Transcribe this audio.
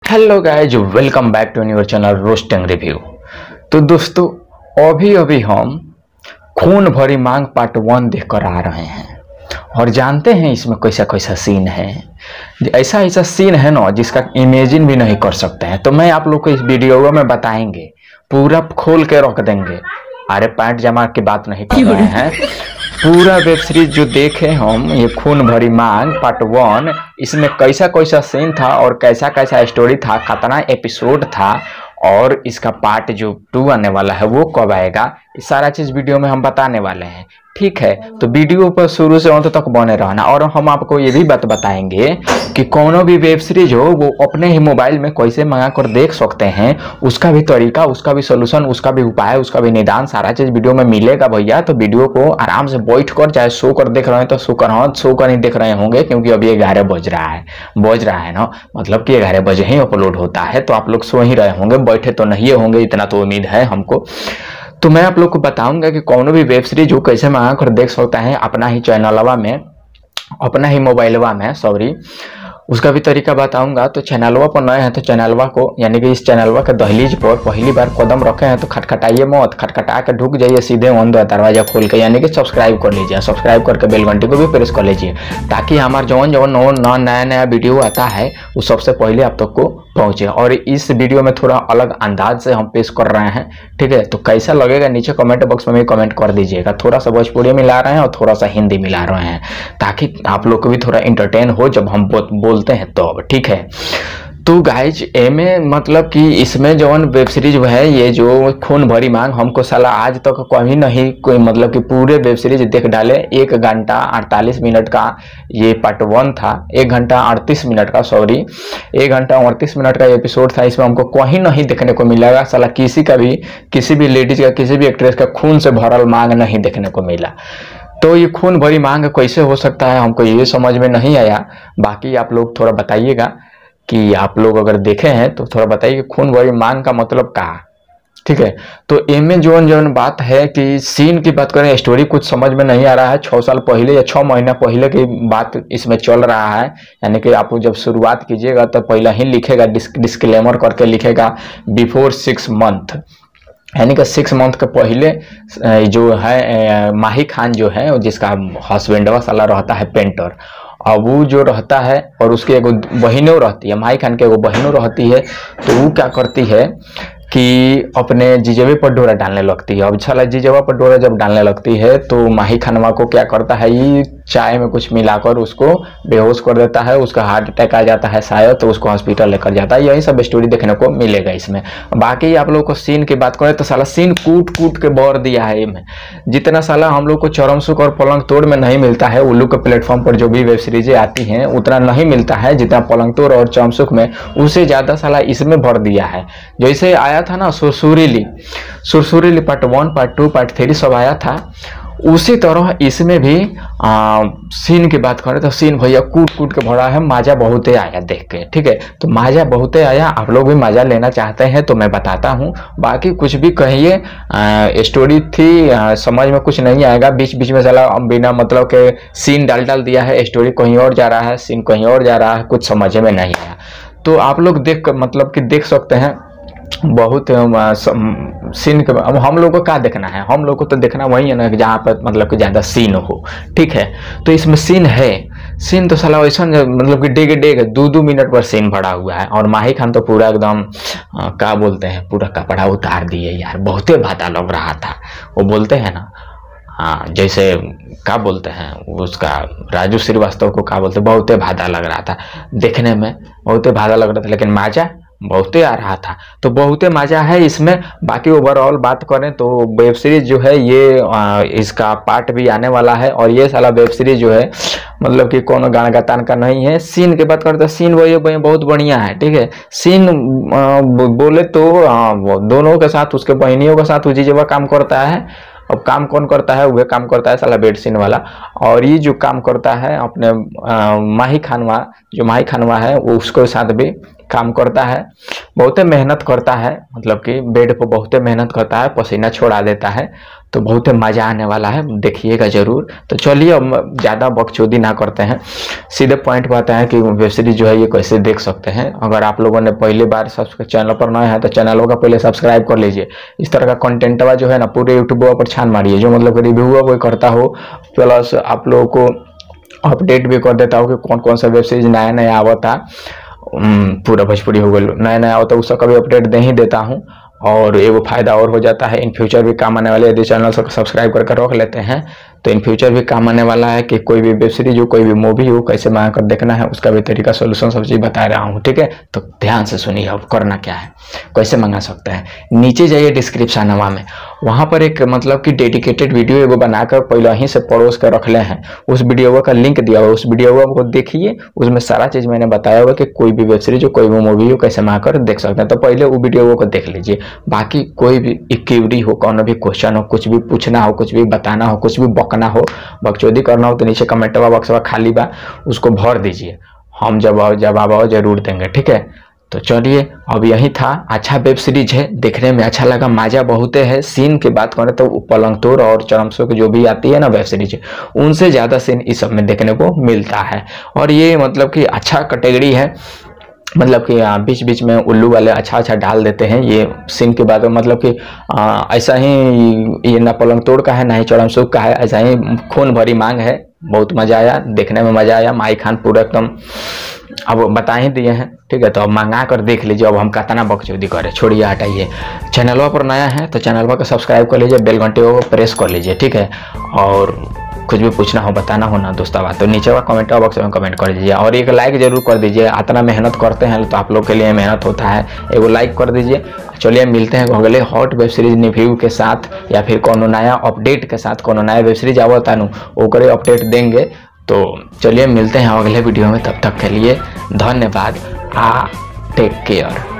Hello guys, welcome back to newer channel roasting review. तो दोस्तों, अभी अभी हम खून भरी मांग पार्ट 1 देखकर आ रहे हैं और जानते हैं इसमें कैसा कैसा सीन है। ऐसा ऐसा सीन है ना जिसका इमेजिन भी नहीं कर सकते हैं। तो मैं आप लोग को इस वीडियो में बताएंगे, पूरा खोल के रख देंगे। अरे पैंट जमा की बात नहीं कर रहे हैं, पूरा वेब सीरीज जो देखे हम, ये खून भरी मांग पार्ट 1, इसमें कैसा कैसा सीन था और कैसा कैसा स्टोरी था, कितना एपिसोड था और इसका पार्ट जो 2 आने वाला है वो कब आएगा, ये सारा चीज वीडियो में हम बताने वाले हैं। ठीक है, तो वीडियो पर शुरू से अंत तक बने रहना। और हम आपको ये भी बात बताएंगे कि कौन भी वेब सीरीज हो वो अपने ही मोबाइल में कैसे मंगा कर देख सकते हैं, उसका भी तरीका, उसका भी सोल्यूशन, उसका भी उपाय, उसका भी निदान, सारा चीज वीडियो में मिलेगा भैया। तो वीडियो को आराम से बैठ कर, चाहे सो कर देख रहे हैं तो सो कर नहीं देख रहे होंगे, क्योंकि अभी 11 बज रहा है ना, मतलब कि 11 बजे ही अपलोड होता है, तो आप लोग सो ही रहे होंगे, बैठे तो नहीं होंगे, इतना तो उम्मीद है हमको। तो मैं आप लोग को बताऊंगा कि कौन भी वेब सीरीज हो कैसे मंगा कर देख सकता है अपना ही चैनलवा में, अपना ही मोबाइलवा में, सॉरी, उसका भी तरीका बताऊंगा। तो चैनलवा पर नए हैं तो चैनलवा को, यानी कि इस चैनलवा के दहलीज पर पहली बार कदम रखे हैं तो खटखटाइए मत, खटखटा के ढुक जाइए सीधे ऑन द दरवाजा खोल के, यानी कि सब्सक्राइब कर लीजिए। सब्सक्राइब करके बेल घंटी को भी प्रेस कर लीजिए, ताकि हमारा जौन नया वीडियो आता है वो सबसे पहले आप तक को पहुंचे। और इस वीडियो में थोड़ा अलग अंदाज से हम पेश कर रहे हैं, ठीक है। तो कैसा लगेगा नीचे कमेंट बॉक्स में भी कमेंट कर दीजिएगा। थोड़ा सा भोजपुरी मिला रहे हैं और थोड़ा सा हिंदी मिला रहे हैं, ताकि आप लोग को भी थोड़ा इंटरटेन हो जब हम बोलते हैं तो, ठीक है। तो गाइज एमे मतलब कि इसमें जो वेब सीरीज है, ये जो खून भरी मांग, हमको साला आज तक कभी नहीं कोई, मतलब कि पूरे वेब सीरीज देख डाले। 1 घंटा 48 मिनट का ये पार्ट 1 था, 1 घंटा 38 मिनट का, सॉरी 1 घंटा 38 मिनट का एपिसोड था। इसमें हमको कहीं नहीं देखने को मिलेगा साला किसी का भी, किसी भी लेडीज का, किसी भी एक्ट्रेस का खून से भरल मांग नहीं देखने को मिला। तो ये खून भरी मांग कैसे हो सकता है, हमको ये समझ में नहीं आया। बाकी आप लोग थोड़ा बताइएगा कि आप लोग अगर देखे हैं तो थोड़ा बताइए खून भरी मांग का मतलब क्या, ठीक है। तो इनमें जो बात है कि सीन की बात करें, स्टोरी कुछ समझ में नहीं आ रहा है। 6 साल पहले या 6 महीना पहले की बात इसमें चल रहा है, यानी कि आप जब शुरुआत कीजिएगा तो पहले ही लिखेगा, डिस्क्लेमर करके लिखेगा बिफोर 6 मंथ, यानी कि 6 मंथ के पहले जो है माही खान जो है, जिसका हस्बैंडवा साला रहता है पेंटर, अब वो जो रहता है और उसकी एगो बहनों रहती है, माही खान की एगो बहनों रहती है। तो वो क्या करती है कि अपने जीजवे पर डोरा डालने लगती है। अब छला जीजवा पर डोरा जब डालने लगती है तो माही खानवा को क्या करता है, ये चाय में कुछ मिलाकर उसको बेहोश कर देता है, उसका हार्ट अटैक आ जाता है शायद, तो उसको हॉस्पिटल लेकर जाता है। यही सब स्टोरी देखने को मिलेगा इसमें। बाकी आप लोग को सीन की बात करें तो साला सीन कूट कूट के बोर दिया है इनमें। जितना साला हम लोग को चरम सुख और पलंग तोड़ में नहीं मिलता है, उल्लू के प्लेटफॉर्म पर जो भी वेब सीरीजें आती हैं उतना नहीं मिलता है जितना पलंग तोड़ और चरम सुख में, उससे ज्यादा साला इसमें भर दिया है। जैसे आया था ना सुरसुरीली पार्ट 1, पार्ट 2, पार्ट 3 सब आया था, उसी तरह इसमें भी सीन की बात करें तो सीन भैया कूट कूट के भरा है। मजा बहुत आया देख के, ठीक है। तो मजा बहुत आया, आप लोग भी मजा लेना चाहते हैं तो मैं बताता हूँ। बाकी कुछ भी कहिए, स्टोरी थी, समझ में कुछ नहीं आएगा, बीच बीच में साला बिना मतलब के सीन डाल दिया है, स्टोरी कहीं और जा रहा है, सीन कहीं और जा रहा है, कुछ समझ में नहीं आया। तो आप लोग देख मतलब कि देख सकते हैं बहुत सीन के। अब हम लोग को क्या देखना है, हम लोग को तो देखना वही है ना जहाँ पर मतलब कि ज्यादा सीन हो, ठीक है। तो इसमें सीन है, सीन तो साला वैसा मतलब कि डेग 2-2 मिनट पर सीन भरा हुआ है। और माही खान तो पूरा एकदम क्या बोलते हैं, पूरा कपड़ा उतार दिए यार, बहुते भाता लग रहा था। वो बोलते हैं ना, हाँ, जैसे क्या बोलते हैं उसका, राजू श्रीवास्तव को क्या बोलते, बहुते भादा लग रहा था देखने में, बहुते भादा लग रहा था, लेकिन मजा बहुते आ रहा था। तो बहुते मजा है इसमें। बाकी ओवरऑल बात करें तो वेब सीरीज जो है ये इसका पार्ट भी आने वाला है। और ये साला वेब सीरीज जो है मतलब कि कोनो गाना गतान का नहीं है। सीन की बात करें तो सीन वही बहुत बढ़िया है, ठीक है। सीन बोले तो वो दोनों के साथ, उसके बहनियों के साथ जीजवा काम करता है। अब काम कौन करता है, वह काम करता है साला बेड सीन वाला। और ये जो काम करता है अपने माही खानवा, जो माही खानवा है वो उसके साथ भी काम करता है, बहुत मेहनत करता है, मतलब कि बेड पर बहुत मेहनत करता है, पसीना छोड़ा देता है, तो बहुत मज़ा आने वाला है, देखिएगा ज़रूर। तो चलिए अब ज़्यादा बकचोदी ना करते हैं, सीधे पॉइंट पे आते हैं कि वेब सीरीज जो है ये कैसे देख सकते हैं। अगर आप लोगों ने पहली बार चैनल पर नए हैं तो चैनलों का पहले सब्सक्राइब कर लीजिए। इस तरह का कंटेंटवा जो है ना पूरे यूट्यूब पर छान मारिए, जो मतलब रिव्यू कोई करता हो, प्लस आप लोगों को अपडेट भी कर देता हो कि कौन कौन सा वेब सीरीज नया नया आवता, पूरा भोजपुरी हो गया नया नया आवता, उसका कभी अपडेट दे ही देता हूँ। और एगो फायदा और हो जाता है, इन फ्यूचर भी काम आने वाले, यदि चैनल से सब्सक्राइब करके रख लेते हैं तो इन फ्यूचर भी काम आने वाला है कि कोई भी वेब सीरीज हो, कोई भी मूवी हो, कैसे मंगा कर देखना है उसका भी तरीका, सोल्यूशन सब चीज़ बता रहा हूँ, ठीक है। तो ध्यान से सुनिए अब करना क्या है, कैसे मंगा सकते हैं। नीचे जाइए डिस्क्रिप्शन में, वहाँ पर एक मतलब कि डेडिकेटेड वीडियो एगो बनाकर पहले ही से परोस कर रख ले हैं, उस वीडियो का लिंक दिया हुआ, उस वीडियो को देखिए, उसमें सारा चीज़ मैंने बताया हुआ कि कोई भी वेब सीरीज हो, कोई भी मूवी हो, कैसे मंगा कर देख सकते हैं। तो पहले वो वीडियो को देख लीजिए। बाकी कोई भी क्वेरी हो, कौन भी क्वेश्चन हो, कुछ भी पूछना हो, कुछ भी बताना हो, कुछ भी बकना हो, बकचोदी करना हो, तो नीचे कमेंट बॉक्स खाली बा, उसको भर दीजिए, हम जवाब जरूर देंगे, ठीक है। तो चलिए अब यही था। अच्छा वेब सीरीज है, देखने में अच्छा लगा, मजा बहुत है। सीन की बात करें तो पलंग तोड़ और चरमसो की जो भी आती है ना वेब सीरीज, उनसे ज़्यादा सीन इस सब में देखने को मिलता है। और ये मतलब कि अच्छा कैटेगरी है, मतलब कि बीच बीच में उल्लू वाले अच्छा अच्छा डाल देते हैं ये सीन के बाद, मतलब कि ऐसा ही ये ना पलंग तोड़ का है ना ही चरमसुख का है, ऐसा ही खून भरी मांग है। बहुत मजा आया, देखने में मजा आया। माई खान पूरा एकदम अब बता ही दिए हैं, ठीक है। तो अब मंगा कर देख लीजिए, अब हम कितना बकचोदी करें, छोड़िए हटाइए। चैनल पर नया है तो चैनल को सब्सक्राइब कर लीजिए, बेल घंटे को प्रेस कर लीजिए, ठीक है। और कुछ भी पूछना हो, बताना हो ना दोस्तों तो नीचे का कमेंट बॉक्स में कमेंट कर दीजिए, और एक लाइक जरूर कर दीजिए। इतना मेहनत करते हैं तो आप लोग के लिए मेहनत होता है, एगो लाइक कर दीजिए। चलिए मिलते हैं अगले हॉट वेब सीरीज रिव्यू के साथ, या फिर कोनो नया अपडेट के साथ, कोनो नया वेब सीरीज आवता नु ओकरे अपडेट देंगे। तो चलिए मिलते हैं अगले वीडियो में, तब तक के लिए धन्यवाद। Take care.